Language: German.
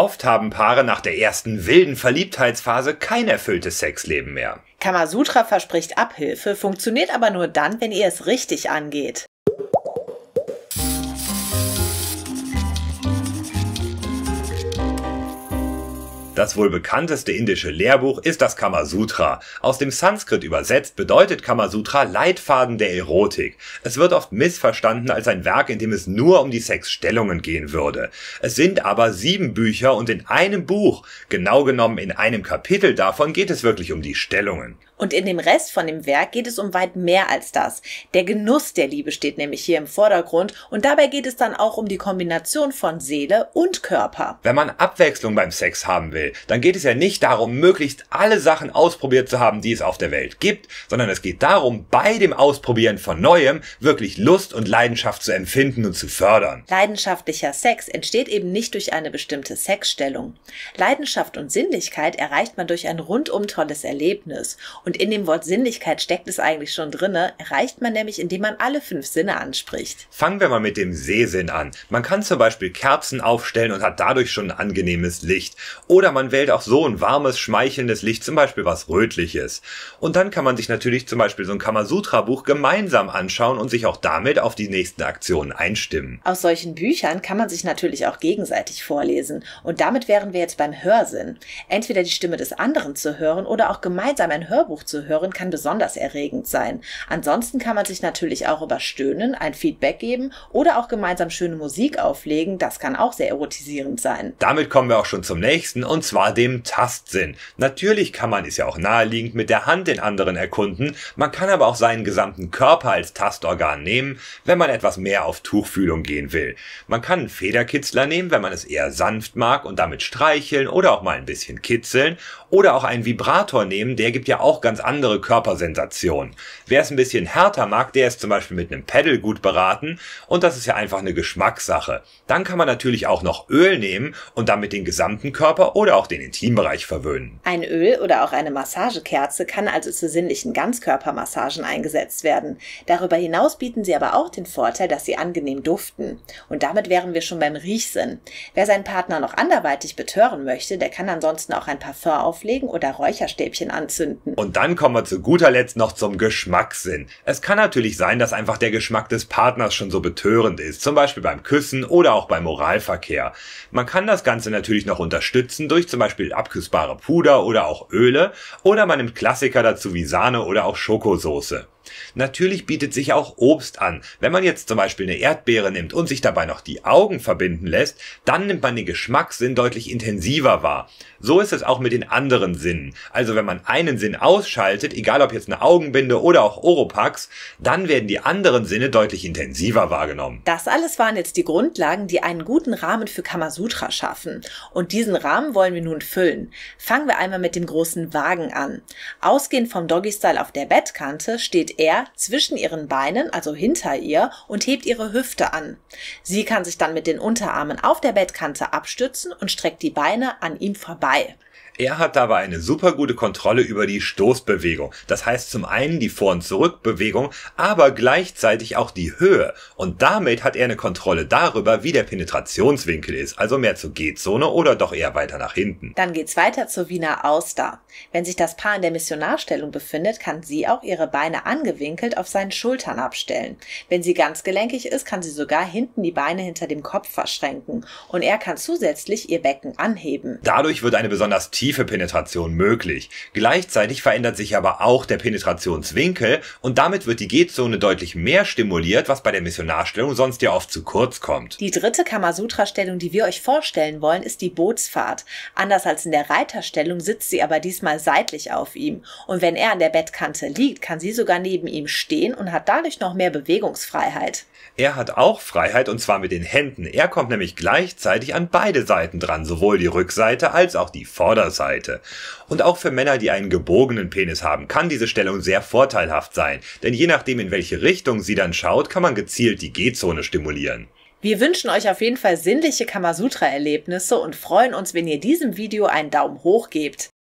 Oft haben Paare nach der ersten wilden Verliebtheitsphase kein erfülltes Sexleben mehr. Kamasutra verspricht Abhilfe, funktioniert aber nur dann, wenn ihr es richtig angeht. Das wohl bekannteste indische Lehrbuch ist das Kamasutra. Aus dem Sanskrit übersetzt bedeutet Kamasutra Leitfaden der Erotik. Es wird oft missverstanden als ein Werk, in dem es nur um die Sexstellungen gehen würde. Es sind aber 7 Bücher und in einem Buch, genau genommen in einem Kapitel davon, geht es wirklich um die Stellungen. Und in dem Rest von dem Werk geht es um weit mehr als das. Der Genuss der Liebe steht nämlich hier im Vordergrund und dabei geht es dann auch um die Kombination von Seele und Körper. Wenn man Abwechslung beim Sex haben will, dann geht es ja nicht darum, möglichst alle Sachen ausprobiert zu haben, die es auf der Welt gibt, sondern es geht darum, bei dem Ausprobieren von Neuem wirklich Lust und Leidenschaft zu empfinden und zu fördern. Leidenschaftlicher Sex entsteht eben nicht durch eine bestimmte Sexstellung. Leidenschaft und Sinnlichkeit erreicht man durch ein rundum tolles Erlebnis. Und in dem Wort Sinnlichkeit steckt es eigentlich schon drinne, erreicht man nämlich, indem man alle 5 Sinne anspricht. Fangen wir mal mit dem Sehsinn an. Man kann zum Beispiel Kerzen aufstellen und hat dadurch schon ein angenehmes Licht. Oder man wählt auch so ein warmes, schmeichelndes Licht, zum Beispiel was Rötliches. Und dann kann man sich natürlich zum Beispiel so ein Kamasutra-Buch gemeinsam anschauen und sich auch damit auf die nächsten Aktionen einstimmen. Aus solchen Büchern kann man sich natürlich auch gegenseitig vorlesen. Und damit wären wir jetzt beim Hörsinn. Entweder die Stimme des anderen zu hören oder auch gemeinsam ein Hörbuch zu hören, kann besonders erregend sein. Ansonsten kann man sich natürlich auch über Stöhnen ein Feedback geben oder auch gemeinsam schöne Musik auflegen. Das kann auch sehr erotisierend sein. Damit kommen wir auch schon zum nächsten, und zwar dem Tastsinn. Natürlich kann man, ist ja auch naheliegend, mit der Hand den anderen erkunden. Man kann aber auch seinen gesamten Körper als Tastorgan nehmen, wenn man etwas mehr auf Tuchfühlung gehen will. Man kann einen Federkitzler nehmen, wenn man es eher sanft mag und damit streicheln oder auch mal ein bisschen kitzeln. Oder auch einen Vibrator nehmen, der gibt ja auch ganz andere Körpersensationen. Wer es ein bisschen härter mag, der ist zum Beispiel mit einem Pedal gut beraten und das ist ja einfach eine Geschmackssache. Dann kann man natürlich auch noch Öl nehmen und damit den gesamten Körper oder auch den Intimbereich verwöhnen. Ein Öl oder auch eine Massagekerze kann also zu sinnlichen Ganzkörpermassagen eingesetzt werden. Darüber hinaus bieten sie aber auch den Vorteil, dass sie angenehm duften. Und damit wären wir schon beim Riechsinn. Wer seinen Partner noch anderweitig betören möchte, der kann ansonsten auch ein Parfum auflegen oder Räucherstäbchen anzünden. Und dann kommen wir zu guter Letzt noch zum Geschmackssinn. Es kann natürlich sein, dass einfach der Geschmack des Partners schon so betörend ist, zum Beispiel beim Küssen oder auch beim Oralverkehr. Man kann das Ganze natürlich noch unterstützen durch zum Beispiel abküssbare Puder oder auch Öle oder man nimmt Klassiker dazu wie Sahne oder auch Schokosoße. Natürlich bietet sich auch Obst an. Wenn man jetzt zum Beispiel eine Erdbeere nimmt und sich dabei noch die Augen verbinden lässt, dann nimmt man den Geschmackssinn deutlich intensiver wahr. So ist es auch mit den anderen Sinnen. Also wenn man einen Sinn ausschaltet, egal ob jetzt eine Augenbinde oder auch Oropax, dann werden die anderen Sinne deutlich intensiver wahrgenommen. Das alles waren jetzt die Grundlagen, die einen guten Rahmen für Kamasutra schaffen. Und diesen Rahmen wollen wir nun füllen. Fangen wir einmal mit dem großen Wagen an. Ausgehend vom Doggy-Style auf der Bettkante steht er zwischen ihren Beinen, also hinter ihr, und hebt ihre Hüfte an. Sie kann sich dann mit den Unterarmen auf der Bettkante abstützen und streckt die Beine an ihm vorbei. Er hat dabei eine super gute Kontrolle über die Stoßbewegung. Das heißt zum einen die Vor- und Zurückbewegung, aber gleichzeitig auch die Höhe. Und damit hat er eine Kontrolle darüber, wie der Penetrationswinkel ist, also mehr zur G-Zone oder doch eher weiter nach hinten. Dann geht's weiter zur Wiener Auster. Wenn sich das Paar in der Missionarstellung befindet, kann sie auch ihre Beine angewinkelt auf seinen Schultern abstellen. Wenn sie ganz gelenkig ist, kann sie sogar hinten die Beine hinter dem Kopf verschränken. Und er kann zusätzlich ihr Becken anheben. Dadurch wird eine besonders tiefe Penetration möglich. Gleichzeitig verändert sich aber auch der Penetrationswinkel und damit wird die G-Zone deutlich mehr stimuliert, was bei der Missionarstellung sonst ja oft zu kurz kommt. Die dritte Kamasutra-Stellung, die wir euch vorstellen wollen, ist die Bootsfahrt. Anders als in der Reiterstellung sitzt sie aber diesmal seitlich auf ihm. Und wenn er an der Bettkante liegt, kann sie sogar neben ihm stehen und hat dadurch noch mehr Bewegungsfreiheit. Er hat auch Freiheit und zwar mit den Händen. Er kommt nämlich gleichzeitig an beide Seiten dran, sowohl die Rückseite als auch die Vorderseite. Und auch für Männer, die einen gebogenen Penis haben, kann diese Stellung sehr vorteilhaft sein. Denn je nachdem, in welche Richtung sie dann schaut, kann man gezielt die G-Zone stimulieren. Wir wünschen euch auf jeden Fall sinnliche Kamasutra-Erlebnisse und freuen uns, wenn ihr diesem Video einen Daumen hoch gebt.